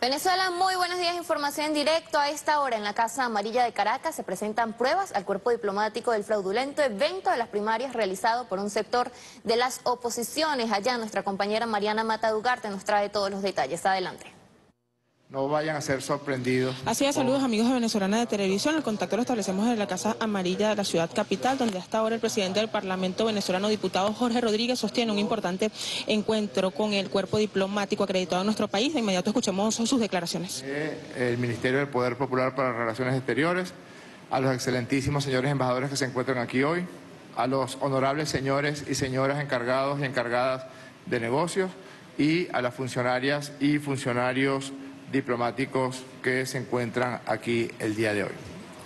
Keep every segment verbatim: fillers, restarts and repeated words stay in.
Venezuela, muy buenos días, información en directo. A esta hora en la Casa Amarilla de Caracas se presentan pruebas al cuerpo diplomático del fraudulento evento de las primarias realizado por un sector de las oposiciones. Allá nuestra compañera Mariana Mata Ugarte nos trae todos los detalles. Adelante. No vayan a ser sorprendidos. Así es, saludos amigos de Venezolana de Televisión. El contacto lo establecemos en la Casa Amarilla de la ciudad capital, donde hasta ahora el presidente del Parlamento venezolano, diputado Jorge Rodríguez, sostiene un importante encuentro con el cuerpo diplomático acreditado en nuestro país. De inmediato escuchemos sus declaraciones. El Ministerio del Poder Popular para las Relaciones Exteriores, a los excelentísimos señores embajadores que se encuentran aquí hoy, a los honorables señores y señoras encargados y encargadas de negocios y a las funcionarias y funcionarios diplomáticos que se encuentran aquí el día de hoy.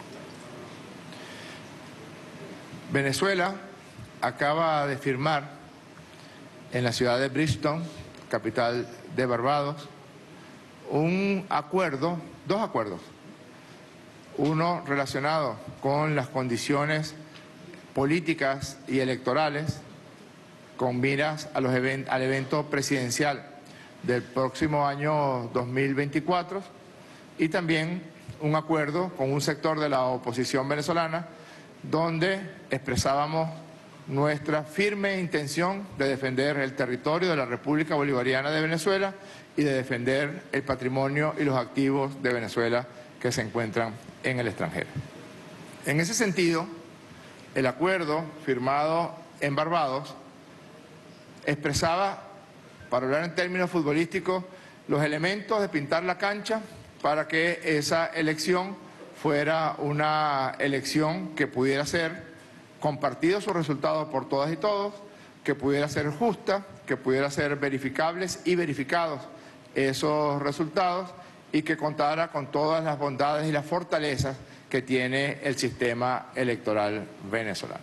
Venezuela acaba de firmar en la ciudad de Bristol, capital de Barbados, un acuerdo, dos acuerdos, uno relacionado con las condiciones políticas y electorales con miras a los event- al evento presidencial del próximo año dos mil veinticuatro y también un acuerdo con un sector de la oposición venezolana donde expresábamos nuestra firme intención de defender el territorio de la República Bolivariana de Venezuela y de defender el patrimonio y los activos de Venezuela que se encuentran en el extranjero. En ese sentido, el acuerdo firmado en Barbados expresaba, para hablar en términos futbolísticos, los elementos de pintar la cancha para que esa elección fuera una elección que pudiera ser compartido sus resultados por todas y todos, que pudiera ser justa, que pudiera ser verificables y verificados esos resultados y que contara con todas las bondades y las fortalezas que tiene el sistema electoral venezolano.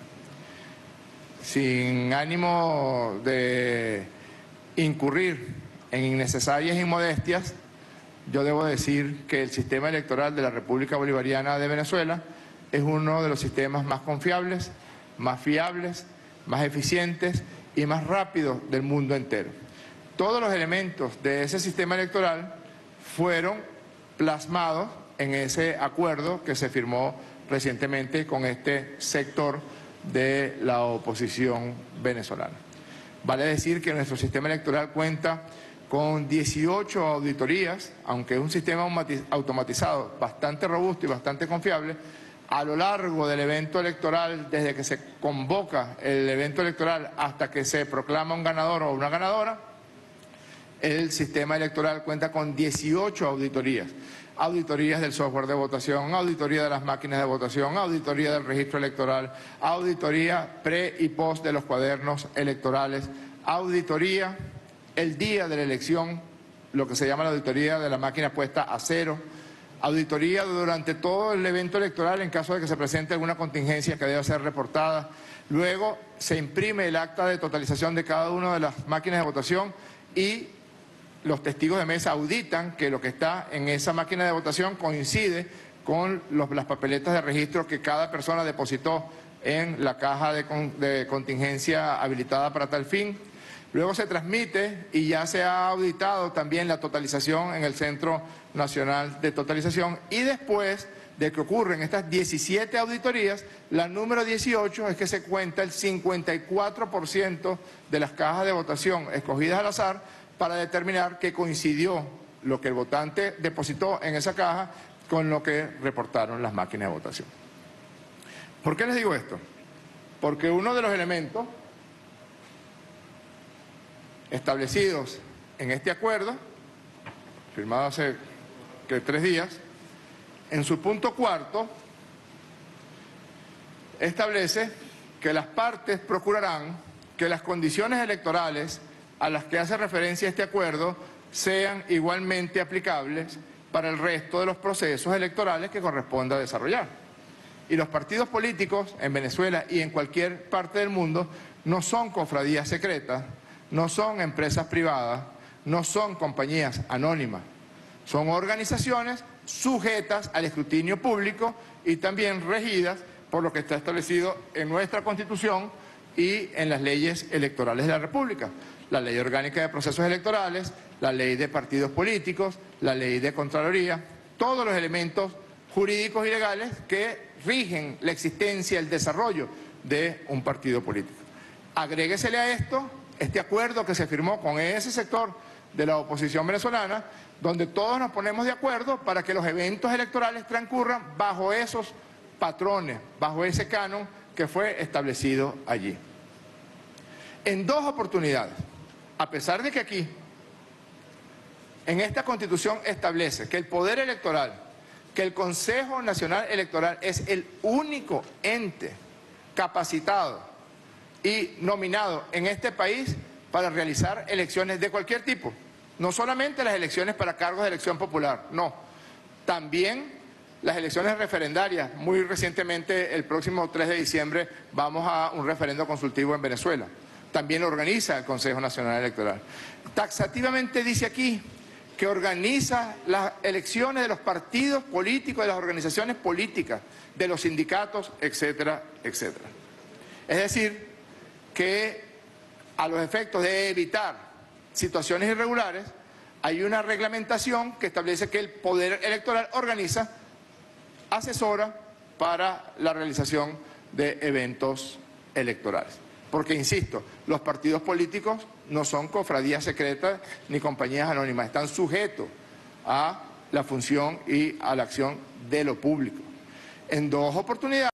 Sin ánimo de incurrir en innecesarias inmodestias, yo debo decir que el sistema electoral de la República Bolivariana de Venezuela es uno de los sistemas más confiables, más fiables, más eficientes y más rápidos del mundo entero. Todos los elementos de ese sistema electoral fueron plasmados en ese acuerdo que se firmó recientemente con este sector de la oposición venezolana. Vale decir que nuestro sistema electoral cuenta con dieciocho auditorías, aunque es un sistema automatizado bastante robusto y bastante confiable. A lo largo del evento electoral, desde que se convoca el evento electoral hasta que se proclama un ganador o una ganadora, el sistema electoral cuenta con dieciocho auditorías. Auditorías del software de votación, auditoría de las máquinas de votación, auditoría del registro electoral, auditoría pre y post de los cuadernos electorales, auditoría el día de la elección, lo que se llama la auditoría de la máquina puesta a cero, auditoría durante todo el evento electoral en caso de que se presente alguna contingencia que deba ser reportada. Luego se imprime el acta de totalización de cada una de las máquinas de votación y los testigos de mesa auditan que lo que está en esa máquina de votación coincide con los, las papeletas de registro que cada persona depositó en la caja de, con, de contingencia habilitada para tal fin. Luego se transmite y ya se ha auditado también la totalización en el Centro Nacional de Totalización y después de que ocurren estas diecisiete auditorías, la número dieciocho es que se cuenta el cincuenta y cuatro por ciento de las cajas de votación escogidas al azar para determinar que coincidió lo que el votante depositó en esa caja con lo que reportaron las máquinas de votación. ¿Por qué les digo esto? Porque uno de los elementos establecidos en este acuerdo, firmado hace que tres días, en su punto cuarto, establece que las partes procurarán que las condiciones electorales a las que hace referencia este acuerdo sean igualmente aplicables para el resto de los procesos electorales que corresponda desarrollar. Y los partidos políticos en Venezuela y en cualquier parte del mundo no son cofradías secretas, no son empresas privadas, no son compañías anónimas, son organizaciones sujetas al escrutinio público y también regidas por lo que está establecido en nuestra Constitución y en las leyes electorales de la República. La Ley Orgánica de Procesos Electorales, la ley de partidos políticos, la ley de Contraloría, todos los elementos jurídicos y legales que rigen la existencia, el desarrollo de un partido político. Agréguesele a esto este acuerdo que se firmó con ese sector de la oposición venezolana, donde todos nos ponemos de acuerdo para que los eventos electorales transcurran bajo esos patrones, bajo ese canon que fue establecido allí. En dos oportunidades, a pesar de que aquí, en esta Constitución establece que el Poder Electoral, que el Consejo Nacional Electoral es el único ente capacitado y nominado en este país para realizar elecciones de cualquier tipo. No solamente las elecciones para cargos de elección popular, no. También las elecciones referendarias. Muy recientemente, el próximo tres de diciembre, vamos a un referendo consultivo en Venezuela. También lo organiza el Consejo Nacional Electoral. Taxativamente dice aquí que organiza las elecciones de los partidos políticos, de las organizaciones políticas, de los sindicatos, etcétera, etcétera. Es decir, que a los efectos de evitar situaciones irregulares, hay una reglamentación que establece que el Poder Electoral organiza, asesora para la realización de eventos electorales. Porque, insisto, los partidos políticos no son cofradías secretas ni compañías anónimas, están sujetos a la función y a la acción de lo público. En dos oportunidades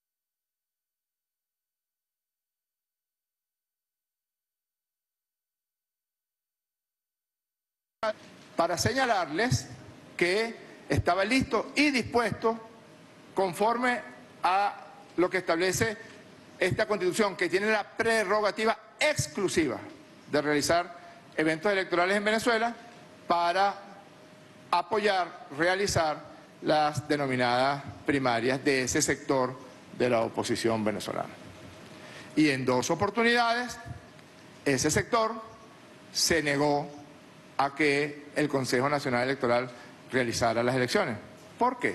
para señalarles que estaba listo y dispuesto conforme a lo que establece esta Constitución, que tiene la prerrogativa exclusiva de realizar eventos electorales en Venezuela para apoyar, realizar las denominadas primarias de ese sector de la oposición venezolana. Y en dos oportunidades, ese sector se negó a que el Consejo Nacional Electoral realizara las elecciones. ¿Por qué?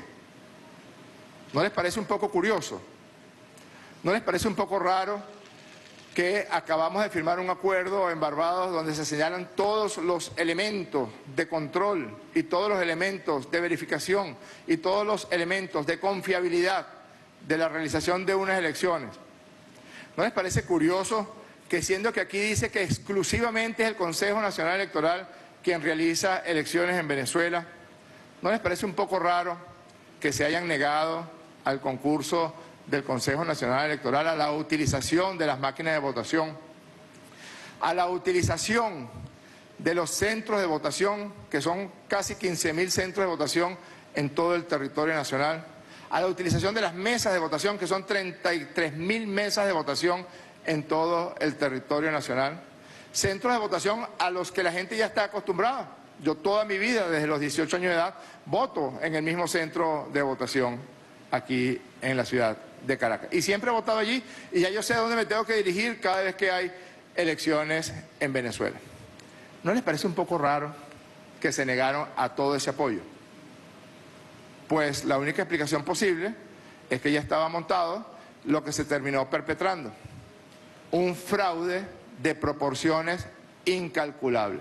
¿No les parece un poco curioso? ¿No les parece un poco raro que acabamos de firmar un acuerdo en Barbados donde se señalan todos los elementos de control y todos los elementos de verificación y todos los elementos de confiabilidad de la realización de unas elecciones? ¿No les parece curioso que, siendo que aquí dice que exclusivamente es el Consejo Nacional Electoral quien realiza elecciones en Venezuela, ¿no les parece un poco raro que se hayan negado al concurso del Consejo Nacional Electoral, a la utilización de las máquinas de votación, a la utilización de los centros de votación, que son casi quince mil centros de votación en todo el territorio nacional, a la utilización de las mesas de votación, que son treinta y tres mil mesas de votación en todo el territorio nacional? Centros de votación a los que la gente ya está acostumbrada. Yo toda mi vida, desde los dieciocho años de edad, voto en el mismo centro de votación aquí en la ciudad de Caracas. Y siempre he votado allí y ya yo sé a dónde me tengo que dirigir cada vez que hay elecciones en Venezuela. ¿No les parece un poco raro que se negaron a todo ese apoyo? Pues la única explicación posible es que ya estaba montado lo que se terminó perpetrando. Un fraude de proporciones incalculables.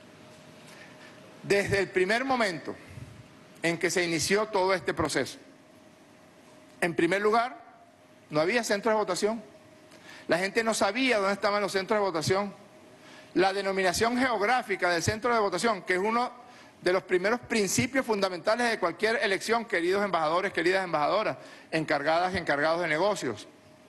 Desde el primer momento en que se inició todo este proceso, en primer lugar, no había centros de votación. La gente no sabía dónde estaban los centros de votación. La denominación geográfica del centro de votación, que es uno de los primeros principios fundamentales de cualquier elección, queridos embajadores, queridas embajadoras, encargadas y encargados de negocios.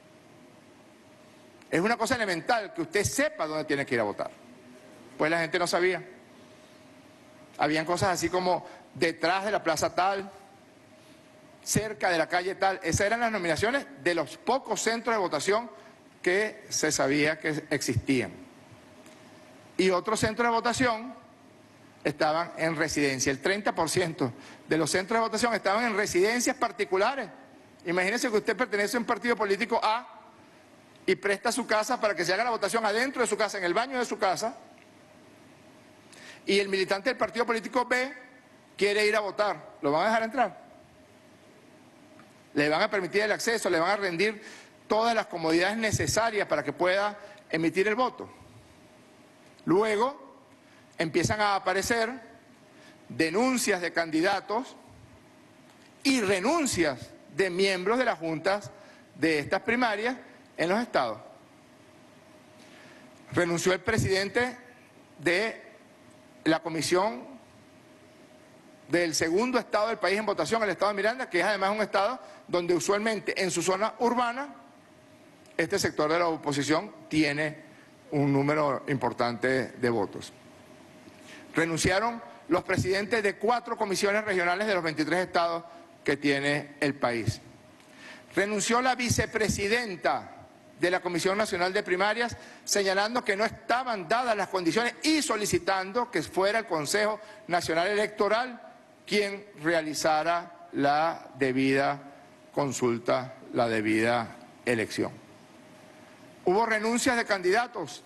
Es una cosa elemental que usted sepa dónde tiene que ir a votar. Pues la gente no sabía. Habían cosas así como detrás de la plaza tal, cerca de la calle tal. Esas eran las nominaciones de los pocos centros de votación que se sabía que existían. Y otros centros de votación estaban en residencia. El treinta por ciento de los centros de votación estaban en residencias particulares. Imagínense que usted pertenece a un partido político A y presta su casa para que se haga la votación adentro de su casa, en el baño de su casa, y el militante del partido político B quiere ir a votar. ¿Lo van a dejar entrar? Le van a permitir el acceso, le van a rendir todas las comodidades necesarias para que pueda emitir el voto. Luego, empiezan a aparecer denuncias de candidatos y renuncias de miembros de las juntas de estas primarias en los estados. Renunció el presidente de la comisión del segundo estado del país en votación, el estado de Miranda, que es además un estado donde usualmente en su zona urbana este sector de la oposición tiene un número importante de votos. Renunciaron los presidentes de cuatro comisiones regionales de los veintitrés estados que tiene el país. Renunció la vicepresidenta de la Comisión Nacional de Primarias, señalando que no estaban dadas las condiciones y solicitando que fuera el Consejo Nacional Electoral quien realizara la debida consulta, la debida elección. Hubo renuncias de candidatos.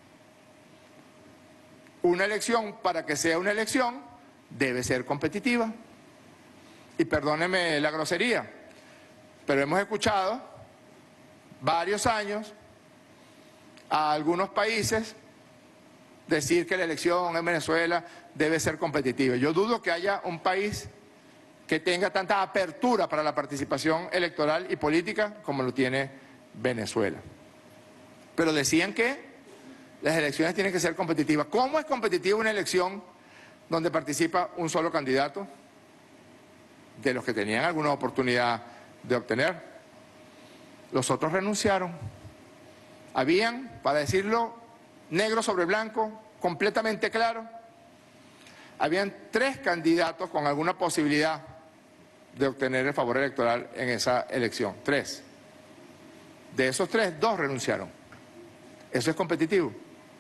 Una elección, para que sea una elección, debe ser competitiva. Y perdóneme la grosería, pero hemos escuchado varios años a algunos países decir que la elección en Venezuela debe ser competitiva. Yo dudo que haya un país que tenga tanta apertura para la participación electoral y política como lo tiene Venezuela. Pero decían que las elecciones tienen que ser competitivas. ¿Cómo es competitiva una elección donde participa un solo candidato de los que tenían alguna oportunidad de obtener? Los otros renunciaron. Habían, para decirlo negro sobre blanco, completamente claro, habían tres candidatos con alguna posibilidad de obtener el favor electoral en esa elección. Tres. De esos tres, dos renunciaron. Eso es competitivo.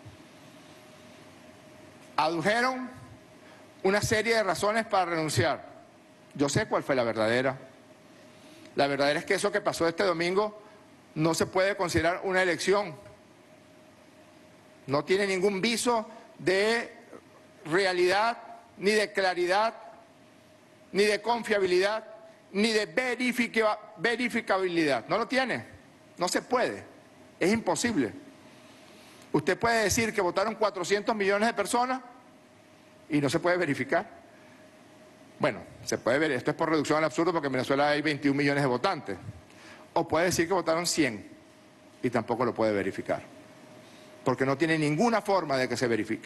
Adujeron una serie de razones para renunciar. Yo sé cuál fue la verdadera. La verdadera es que eso que pasó este domingo no se puede considerar una elección. No tiene ningún viso de realidad, ni de claridad, ni de confiabilidad, ni de verifica, verificabilidad. No lo tiene. No se puede. Es imposible. Usted puede decir que votaron cuatrocientos millones de personas y no se puede verificar. Bueno, se puede ver, esto es por reducción al absurdo porque en Venezuela hay veintiún millones de votantes. O puede decir que votaron cien y tampoco lo puede verificar, porque no tiene ninguna forma de que se verifique.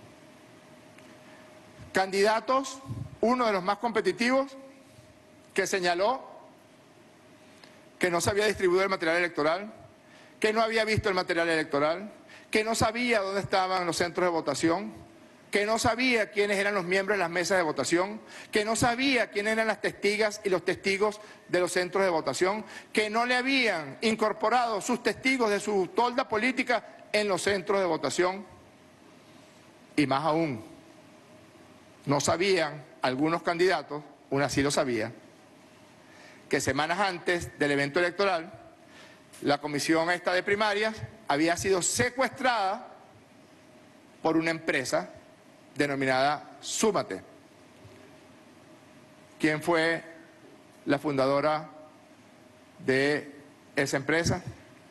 Candidatos, uno de los más competitivos, que señaló que no se había distribuido el material electoral, que no había visto el material electoral, que no sabía dónde estaban los centros de votación, que no sabía quiénes eran los miembros de las mesas de votación, que no sabía quiénes eran las testigas y los testigos de los centros de votación, que no le habían incorporado sus testigos de su tolda política en los centros de votación. Y más aún, no sabían algunos candidatos, una sí lo sabía, que semanas antes del evento electoral, la comisión esta de primarias había sido secuestrada por una empresa denominada Súmate. ¿Quién fue la fundadora de esa empresa?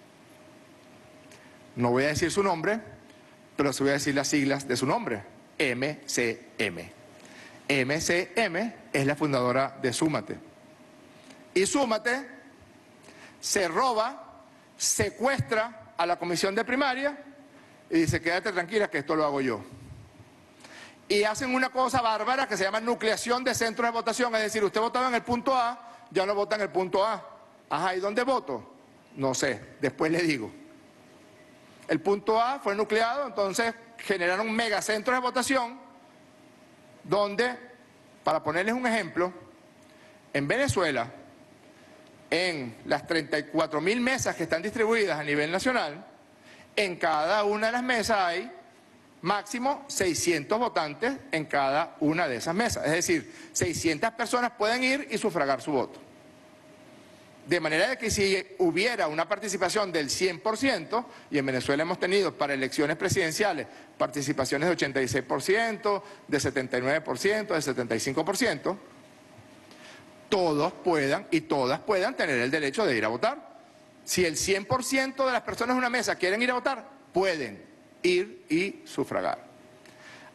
No voy a decir su nombre, pero sí voy a decir las siglas de su nombre: M C M. M C M es la fundadora de Súmate. Y Súmate se roba, secuestra a la comisión de primaria y dice: quédate tranquila que esto lo hago yo. Y hacen una cosa bárbara que se llama nucleación de centros de votación, es decir, usted votaba en el punto A, ya no vota en el punto A. Ajá, ¿y dónde voto? No sé, después le digo. El punto A fue nucleado, entonces generaron megacentros de votación donde, para ponerles un ejemplo, en Venezuela, en las treinta y cuatro mil mesas que están distribuidas a nivel nacional, en cada una de las mesas hay máximo seiscientos votantes en cada una de esas mesas. Es decir, seiscientas personas pueden ir y sufragar su voto. De manera de que si hubiera una participación del cien por ciento, y en Venezuela hemos tenido para elecciones presidenciales participaciones de ochenta y seis por ciento, de setenta y nueve por ciento, de setenta y cinco por ciento, todos puedan y todas puedan tener el derecho de ir a votar. Si el cien por ciento de las personas en una mesa quieren ir a votar, pueden ir y sufragar.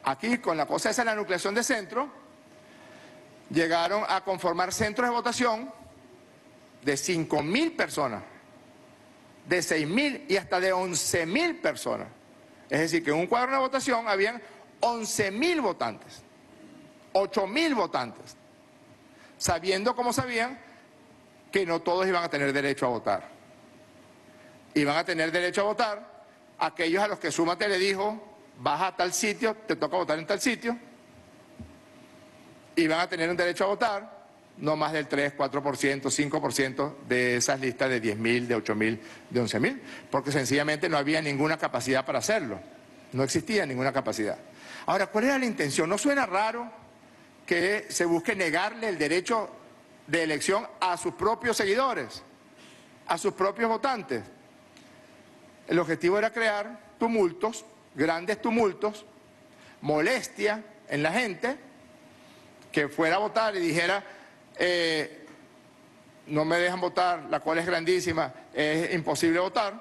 aquí con la cosa esa de la nucleación de centro, llegaron a conformar centros de votación de cinco mil personas, de seis mil y hasta de once mil personas. Es decir, que en un cuadro de votación habían once mil votantes, ocho mil votantes, sabiendo como sabían que no todos iban a tener derecho a votar. Iban a tener derecho a votar aquellos a los que Súmate le dijo, vas a tal sitio, te toca votar en tal sitio, y van a tener un derecho a votar no más del tres, cuatro por ciento, cinco por ciento de esas listas de diez mil, de ocho mil, de once mil, porque sencillamente no había ninguna capacidad para hacerlo, no existía ninguna capacidad. Ahora, ¿cuál era la intención? ¿No suena raro que se busque negarle el derecho de elección a sus propios seguidores, a sus propios votantes? El objetivo era crear tumultos, grandes tumultos, molestia en la gente, que fuera a votar y dijera, eh, no me dejan votar, la cual es grandísima, es imposible votar,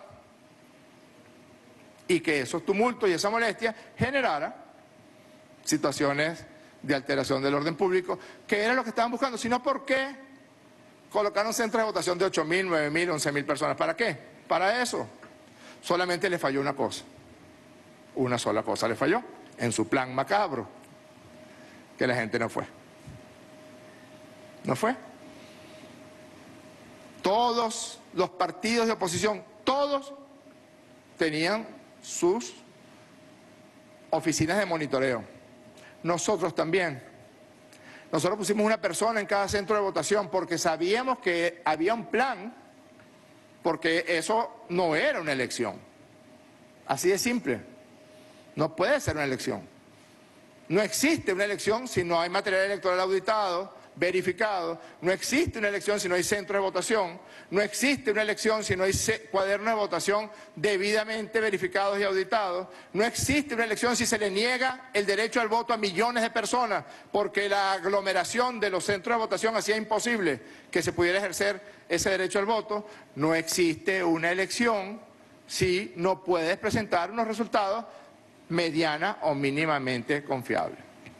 y que esos tumultos y esa molestia generara situaciones de alteración del orden público, que era lo que estaban buscando. Sino, ¿por qué colocaron centros de votación de ocho mil, nueve mil, once mil personas? ¿Para qué? Para eso. Solamente le falló una cosa, una sola cosa le falló, en su plan macabro, que la gente no fue. No fue. Todos los partidos de oposición, todos tenían sus oficinas de monitoreo. Nosotros también. Nosotros pusimos una persona en cada centro de votación porque sabíamos que había un plan, porque eso no era una elección. Así de simple. No puede ser una elección. No existe una elección si no hay material electoral auditado, verificado. No existe una elección si no hay centro de votación. No existe una elección si no hay cuadernos de votación debidamente verificados y auditados. No existe una elección si se le niega el derecho al voto a millones de personas, porque la aglomeración de los centros de votación hacía imposible que se pudiera ejercer ese derecho al voto. No existe una elección si no puedes presentar unos resultados mediana o mínimamente confiables.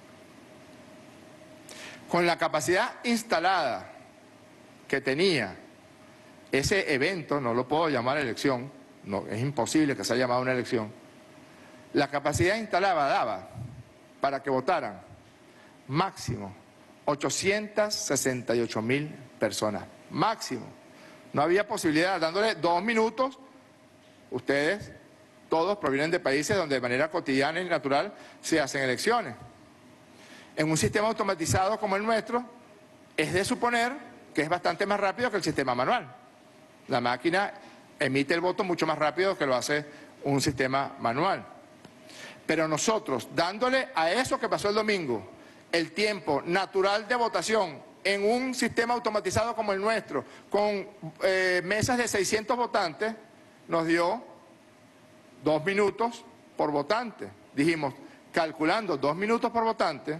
Con la capacidad instalada que tenía ese evento, no lo puedo llamar elección, no, es imposible que se haya llamado una elección, la capacidad instalada daba para que votaran máximo ochocientas sesenta y ocho mil personas, máximo. No había posibilidad, dándole dos minutos, ustedes todos provienen de países donde de manera cotidiana y natural se hacen elecciones. En un sistema automatizado como el nuestro, es de suponer que es bastante más rápido que el sistema manual. La máquina emite el voto mucho más rápido que lo hace un sistema manual. Pero nosotros, dándole a eso que pasó el domingo, el tiempo natural de votación en un sistema automatizado como el nuestro, con eh, mesas de seiscientos votantes, nos dio dos minutos por votante. Dijimos, calculando dos minutos por votante,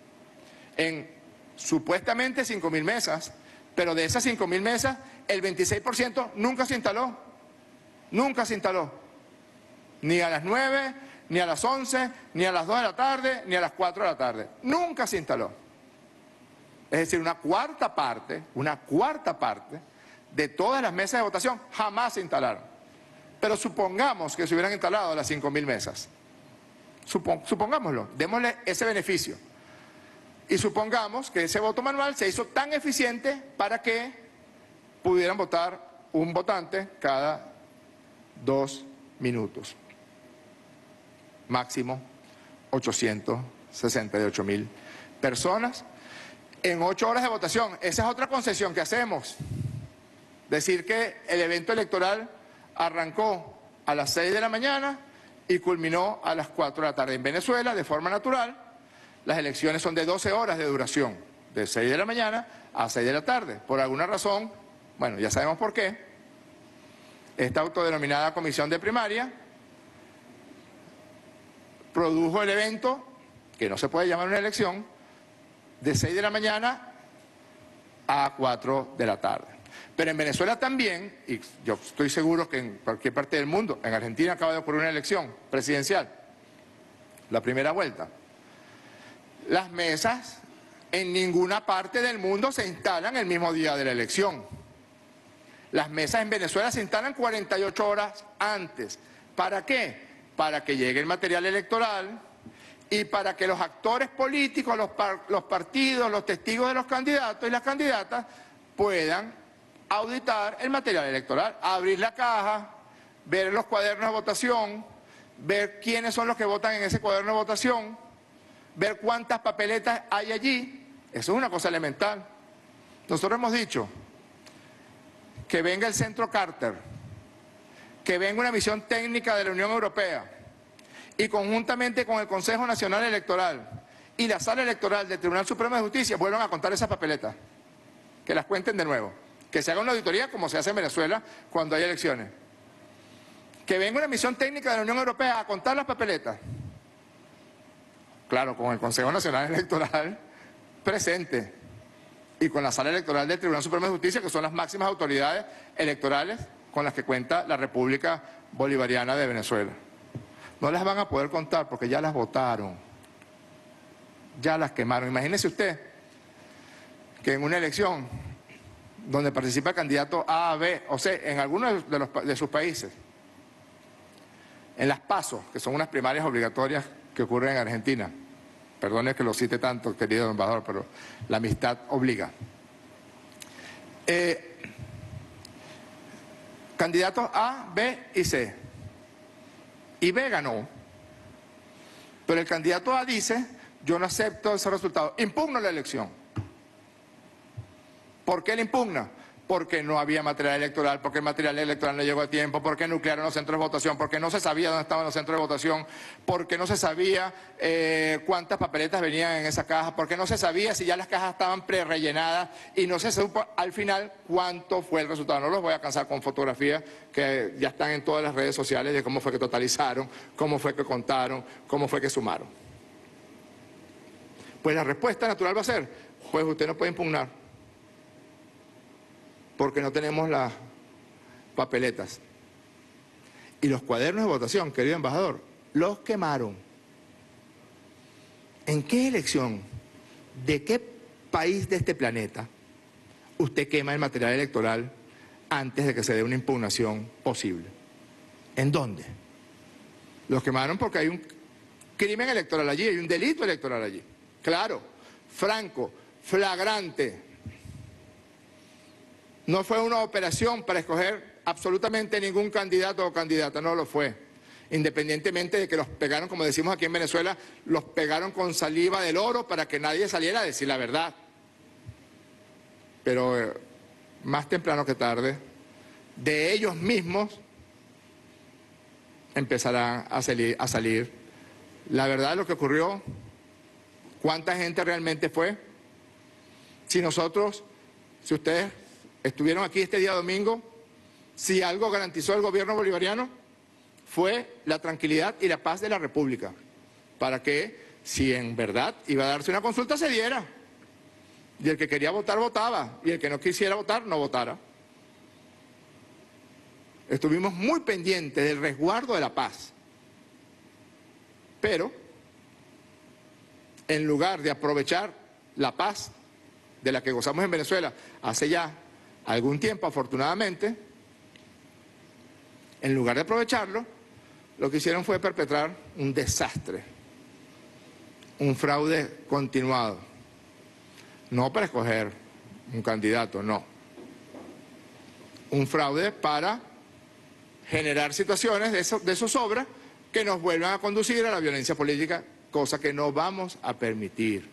en supuestamente cinco mil mesas, pero de esas cinco mil mesas, el veintiséis por ciento nunca se instaló, nunca se instaló, ni a las nueve, ni a las once, ni a las dos de la tarde, ni a las cuatro de la tarde, nunca se instaló. Es decir, una cuarta parte, una cuarta parte de todas las mesas de votación jamás se instalaron. Pero supongamos que se hubieran instalado las cinco mil mesas, Supong, supongámoslo, démosle ese beneficio. Y supongamos que ese voto manual se hizo tan eficiente para que pudieran votar un votante cada dos minutos. Máximo ochocientas sesenta y ocho mil personas en ocho horas de votación. Esa es otra concesión que hacemos. Decir que el evento electoral arrancó a las seis de la mañana y culminó a las cuatro de la tarde. En Venezuela, de forma natural, las elecciones son de doce horas de duración, de seis de la mañana a seis de la tarde. Por alguna razón, bueno, ya sabemos por qué, esta autodenominada comisión de primaria produjo el evento, que no se puede llamar una elección, de seis de la mañana a cuatro de la tarde. Pero en Venezuela también, y yo estoy seguro que en cualquier parte del mundo, en Argentina acaba de ocurrir una elección presidencial, la primera vuelta. las mesas en ninguna parte del mundo se instalan el mismo día de la elección. Las mesas en Venezuela se instalan cuarenta y ocho horas antes. ¿Para qué? Para que llegue el material electoral y para que los actores políticos, los, par los partidos, los testigos de los candidatos y las candidatas puedan auditar el material electoral, abrir la caja, ver los cuadernos de votación, ver quiénes son los que votan en ese cuaderno de votación, ver cuántas papeletas hay allí. Eso es una cosa elemental. Nosotros hemos dicho que venga el Centro Carter, que venga una misión técnica de la Unión Europea y conjuntamente con el Consejo Nacional Electoral y la Sala Electoral del Tribunal Supremo de Justicia vuelvan a contar esas papeletas, que las cuenten de nuevo, que se haga una auditoría como se hace en Venezuela cuando hay elecciones. Que venga una misión técnica de la Unión Europea a contar las papeletas. Claro, con el Consejo Nacional Electoral presente y con la Sala Electoral del Tribunal Supremo de Justicia, que son las máximas autoridades electorales con las que cuenta la República Bolivariana de Venezuela. No las van a poder contar porque ya las votaron, ya las quemaron. Imagínese usted que en una elección donde participa el candidato A, B o C, en algunos de, los, de sus países, en las PASO, que son unas primarias obligatorias que ocurren en Argentina. Perdone que lo cite tanto, querido embajador, pero la amistad obliga. Eh, candidatos A, B y C. Y B ganó. Pero el candidato A dice, yo no acepto ese resultado, impugno la elección. ¿Por qué le impugna? Porque no había material electoral, porque el material electoral no llegó a tiempo, porque nuclearon los centros de votación, porque no se sabía dónde estaban los centros de votación, porque no se sabía eh, cuántas papeletas venían en esa caja, porque no se sabía si ya las cajas estaban prerellenadas y no se supo al final cuánto fue el resultado. No los voy a cansar con fotografías que ya están en todas las redes sociales de cómo fue que totalizaron, cómo fue que contaron, cómo fue que sumaron. Pues la respuesta natural va a ser, pues usted no puede impugnar, porque no tenemos las papeletas. Y los cuadernos de votación, querido embajador, los quemaron. ¿En qué elección, de qué país de este planeta usted quema el material electoral antes de que se dé una impugnación posible? ¿En dónde? Los quemaron porque hay un crimen electoral allí, hay un delito electoral allí. Claro, franco, flagrante. No fue una operación para escoger absolutamente ningún candidato o candidata, no lo fue. Independientemente de que los pegaron, como decimos aquí en Venezuela, los pegaron con saliva del oro para que nadie saliera a decir la verdad. Pero eh, más temprano que tarde, de ellos mismos empezarán a salir, a salir la verdad de lo que ocurrió, cuánta gente realmente fue. Si nosotros, si ustedes estuvieron aquí este día domingo, si algo garantizó el gobierno bolivariano fue la tranquilidad y la paz de la República, para que si en verdad iba a darse una consulta se diera, y el que quería votar votaba, y el que no quisiera votar no votara. Estuvimos muy pendientes del resguardo de la paz, pero en lugar de aprovechar la paz de la que gozamos en Venezuela hace ya algún tiempo, afortunadamente, en lugar de aprovecharlo, lo que hicieron fue perpetrar un desastre, un fraude continuado. No para escoger un candidato, no. Un fraude para generar situaciones de, eso, de zozobra que nos vuelvan a conducir a la violencia política, cosa que no vamos a permitir.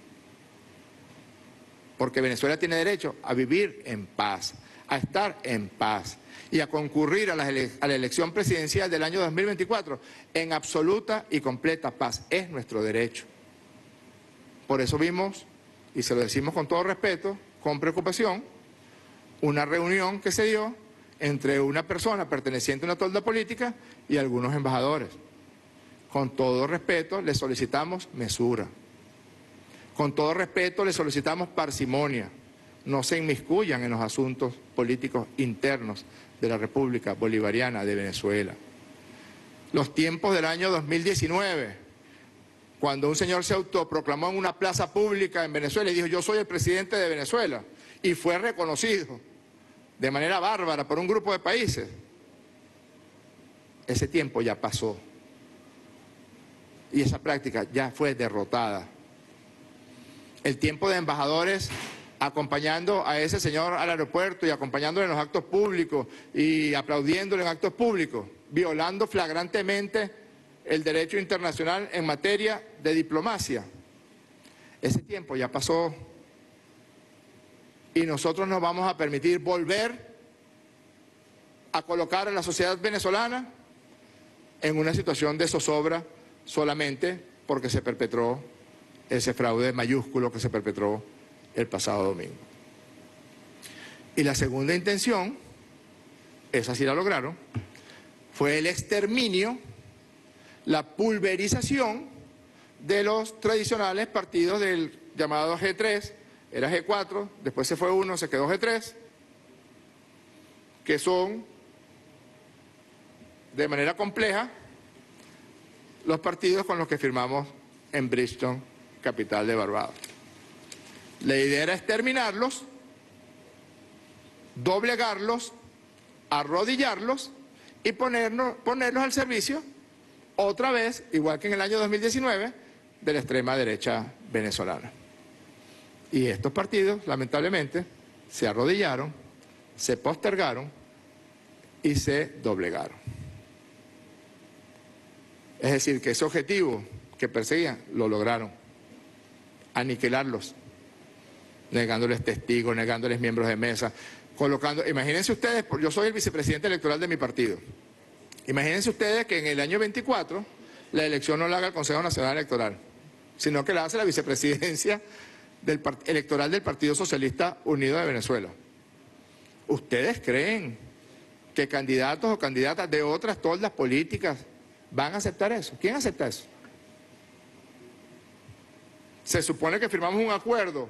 Porque Venezuela tiene derecho a vivir en paz, a estar en paz y a concurrir a la, ele a la elección presidencial del año dos mil veinticuatro en absoluta y completa paz. Es nuestro derecho. Por eso vimos, y se lo decimos con todo respeto, con preocupación, una reunión que se dio entre una persona perteneciente a una tolda política y algunos embajadores. Con todo respeto, le solicitamos mesura. Con todo respeto, le solicitamos parsimonia. No se inmiscuyan en los asuntos políticos internos de la República Bolivariana de Venezuela. Los tiempos del año dos mil diecinueve, cuando un señor se autoproclamó en una plaza pública en Venezuela y dijo yo soy el presidente de Venezuela y fue reconocido de manera bárbara por un grupo de países, ese tiempo ya pasó y esa práctica ya fue derrotada. El tiempo de embajadores acompañando a ese señor al aeropuerto y acompañándole en los actos públicos y aplaudiéndole en actos públicos, violando flagrantemente el derecho internacional en materia de diplomacia. Ese tiempo ya pasó y nosotros nos vamos a permitir volver a colocar a la sociedad venezolana en una situación de zozobra solamente porque se perpetró ese fraude mayúsculo que se perpetró el pasado domingo. Y la segunda intención, esa sí la lograron, fue el exterminio, la pulverización de los tradicionales partidos del llamado G tres, era G cuatro, después se fue uno, se quedó G tres, que son de manera compleja los partidos con los que firmamos en Bridgetown, capital de Barbados. La idea era exterminarlos, doblegarlos, arrodillarlos y ponernos, ponerlos al servicio, otra vez, igual que en el año dos mil diecinueve, de la extrema derecha venezolana. Y estos partidos, lamentablemente, se arrodillaron, se postergaron y se doblegaron. Es decir, que ese objetivo que perseguían, lo lograron. Aniquilarlos, negándoles testigos, negándoles miembros de mesa, colocando... Imagínense ustedes, yo soy el vicepresidente electoral de mi partido. Imagínense ustedes que en el año veinticuatro la elección no la haga el Consejo Nacional Electoral, sino que la hace la vicepresidencia del electoral del Partido Socialista Unido de Venezuela. ¿Ustedes creen que candidatos o candidatas de otras toldas políticas van a aceptar eso? ¿Quién acepta eso? Se supone que firmamos un acuerdo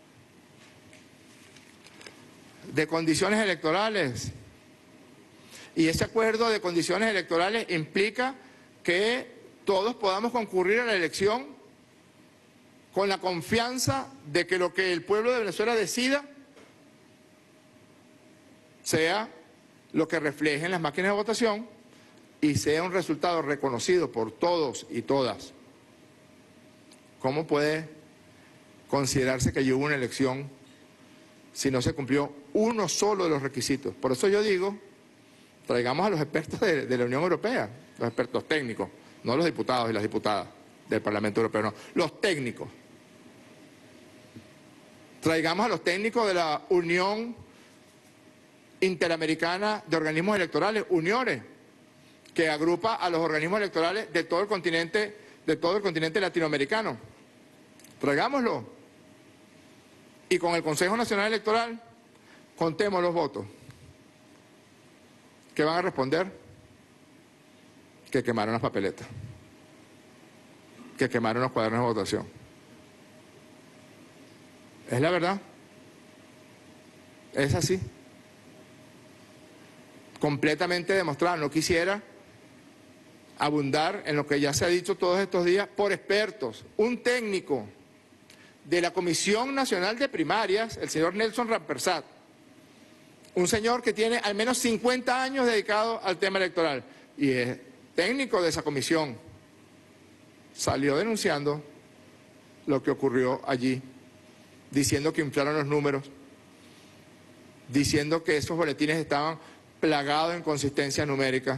de condiciones electorales y ese acuerdo de condiciones electorales implica que todos podamos concurrir a la elección con la confianza de que lo que el pueblo de Venezuela decida sea lo que refleje en las máquinas de votación y sea un resultado reconocido por todos y todas. ¿Cómo puede considerarse que hubo una elección si no se cumplió uno solo de los requisitos? Por eso yo digo, traigamos a los expertos de, de la Unión Europea, los expertos técnicos, no los diputados y las diputadas del Parlamento Europeo, no, los técnicos. Traigamos a los técnicos de la Unión Interamericana de Organismos Electorales, UNIORE, que agrupa a los organismos electorales de todo el continente, de todo el continente latinoamericano. Traigámoslo. Y con el Consejo Nacional Electoral contemos los votos. ¿Qué van a responder? Que quemaron las papeletas, que quemaron los cuadernos de votación. ¿Es la verdad? Es así. Completamente demostrado. No quisiera abundar en lo que ya se ha dicho todos estos días por expertos. Un técnico de la Comisión Nacional de Primarias, el señor Nelson Rampersad, un señor que tiene al menos cincuenta años dedicado al tema electoral y es técnico de esa comisión, salió denunciando lo que ocurrió allí, diciendo que inflaron los números, diciendo que esos boletines estaban plagados de inconsistencias numéricas.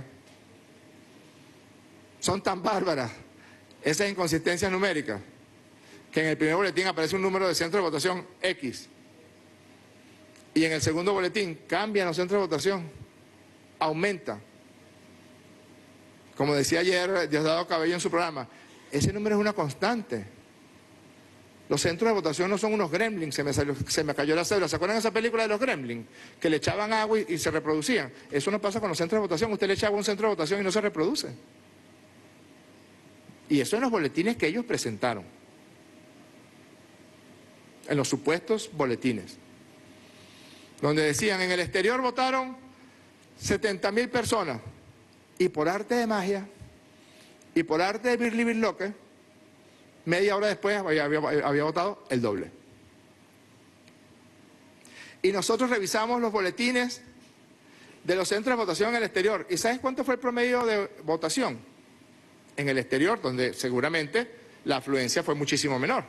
Son tan bárbaras esas inconsistencias numéricas que en el primer boletín aparece un número de centro de votación X y en el segundo boletín cambian los centros de votación, aumenta. Como decía ayer Diosdado Cabello en su programa, ese número es una constante. Los centros de votación no son unos gremlins, se me, salió, se me cayó la cédula. ¿Se acuerdan de esa película de los gremlins? Que le echaban agua y, y se reproducían. Eso no pasa con los centros de votación. Usted le echa agua a un centro de votación y no se reproduce. Y eso en los boletines que ellos presentaron. En los supuestos boletines. Donde decían, en el exterior votaron setenta mil personas. Y por arte de magia, y por arte de birli birloque, Media hora después había, había, había votado el doble. Y nosotros revisamos los boletines de los centros de votación en el exterior. ¿Y sabes cuánto fue el promedio de votación? En el exterior, donde seguramente la afluencia fue muchísimo menor.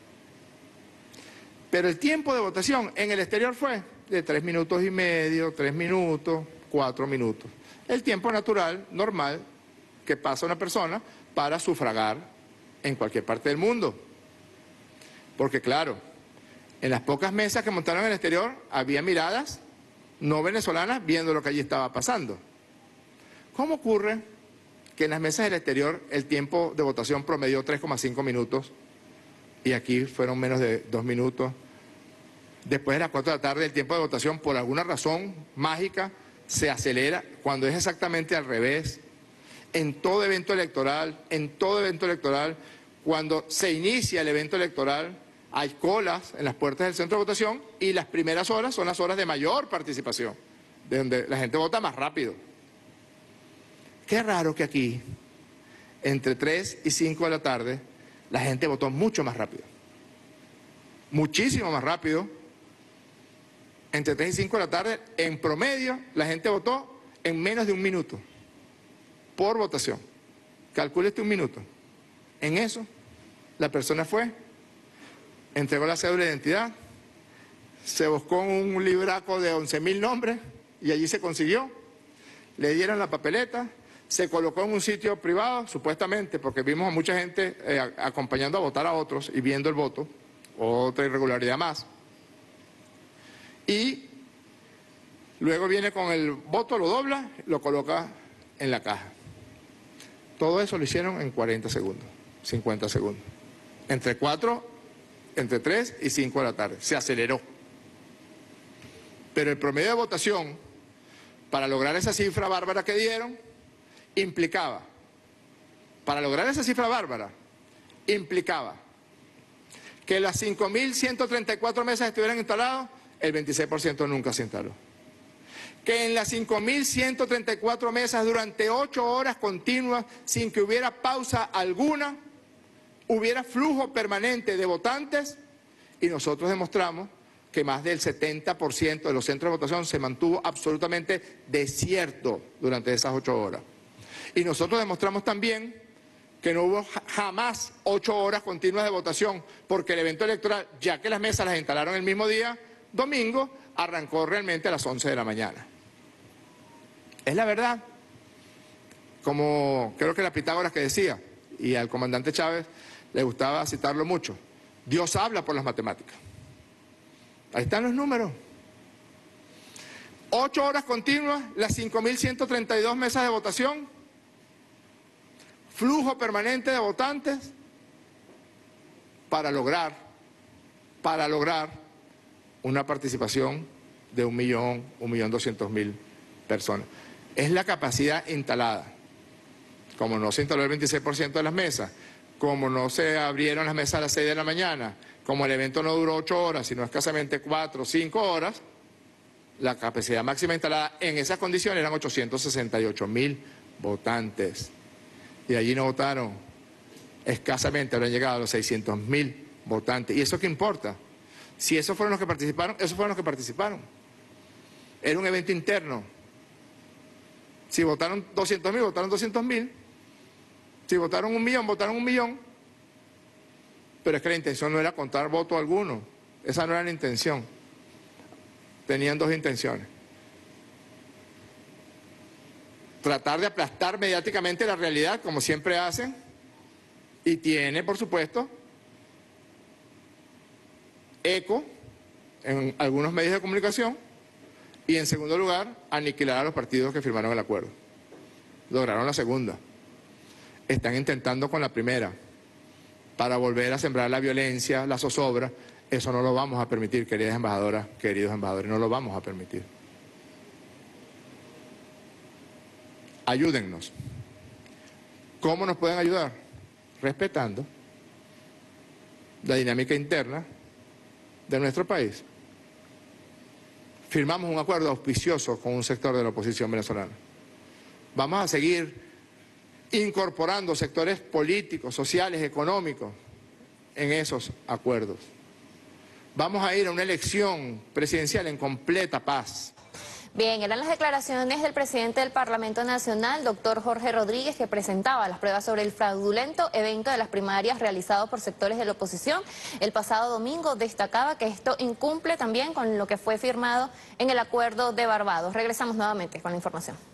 Pero el tiempo de votación en el exterior fue de tres minutos y medio, tres minutos, cuatro minutos. El tiempo natural, normal, que pasa una persona para sufragar en cualquier parte del mundo. Porque claro, en las pocas mesas que montaron en el exterior había miradas no venezolanas viendo lo que allí estaba pasando. ¿Cómo ocurre que en las mesas del exterior el tiempo de votación promedió tres coma cinco minutos y aquí fueron menos de dos minutos? Después de las cuatro de la tarde el tiempo de votación, por alguna razón mágica, se acelera cuando es exactamente al revés. En todo evento electoral, en todo evento electoral, cuando se inicia el evento electoral, hay colas en las puertas del centro de votación y las primeras horas son las horas de mayor participación, de donde la gente vota más rápido. Qué raro que aquí, entre tres y cinco de la tarde, la gente votó mucho más rápido. Muchísimo más rápido. Entre tres y cinco de la tarde, en promedio, la gente votó en menos de un minuto por votación. Calcule este un minuto. En eso, la persona fue, entregó la cédula de identidad, se buscó un libraco de once mil nombres y allí se consiguió. Le dieron la papeleta, se colocó en un sitio privado, supuestamente, porque vimos a mucha gente eh, acompañando a votar a otros y viendo el voto, otra irregularidad más. Y luego viene con el voto, lo dobla, lo coloca en la caja. Todo eso lo hicieron en cuarenta segundos, cincuenta segundos. Entre cuatro, entre tres y cinco de la tarde. Se aceleró. Pero el promedio de votación, para lograr esa cifra bárbara que dieron, implicaba, para lograr esa cifra bárbara, implicaba que las cinco mil ciento treinta y cuatro mesas estuvieran instaladas, el veintiséis por ciento nunca se instaló. Que en las cinco mil ciento treinta y cuatro mesas durante ocho horas continuas, sin que hubiera pausa alguna, hubiera flujo permanente de votantes y nosotros demostramos que más del setenta por ciento de los centros de votación se mantuvo absolutamente desierto durante esas ocho horas. Y nosotros demostramos también que no hubo jamás ocho horas continuas de votación, porque el evento electoral, ya que las mesas las instalaron el mismo día, domingo, arrancó realmente a las once de la mañana. Es la verdad, como creo que era Pitágoras que decía, y al comandante Chávez le gustaba citarlo mucho, Dios habla por las matemáticas. Ahí están los números. Ocho horas continuas, las cinco mil ciento treinta y dos mesas de votación, flujo permanente de votantes para lograr, para lograr una participación de un millón, un millón doscientos mil personas. Es la capacidad instalada. Como no se instaló el veintiséis por ciento de las mesas, como no se abrieron las mesas a las seis de la mañana, como el evento no duró ocho horas, sino escasamente cuatro o cinco horas, la capacidad máxima instalada en esas condiciones eran ochocientos sesenta y ocho mil votantes. Y allí no votaron, escasamente habrán llegado a los seiscientos mil votantes. ¿Y eso qué importa? Si esos fueron los que participaron, esos fueron los que participaron. Era un evento interno. Si votaron doscientos mil, votaron doscientos mil. Si votaron un millón, votaron un millón. Pero es que la intención no era contar voto alguno. Esa no era la intención. Tenían dos intenciones. Tratar de aplastar mediáticamente la realidad, como siempre hacen. Y tiene, por supuesto, eco en algunos medios de comunicación y, en segundo lugar, aniquilar a los partidos que firmaron el acuerdo. Lograron la segunda. Están intentando con la primera para volver a sembrar la violencia, la zozobra. Eso no lo vamos a permitir, queridas embajadoras, queridos embajadores, no lo vamos a permitir. Ayúdennos. ¿Cómo nos pueden ayudar? Respetando la dinámica interna de nuestro país. Firmamos un acuerdo auspicioso con un sector de la oposición venezolana. Vamos a seguir incorporando sectores políticos, sociales, económicos, en esos acuerdos. Vamos a ir a una elección presidencial en completa paz. Bien, eran las declaraciones del presidente del Parlamento Nacional, doctor Jorge Rodríguez, que presentaba las pruebas sobre el fraudulento evento de las primarias realizado por sectores de la oposición. El pasado domingo destacaba que esto incumple también con lo que fue firmado en el acuerdo de Barbados. Regresamos nuevamente con la información.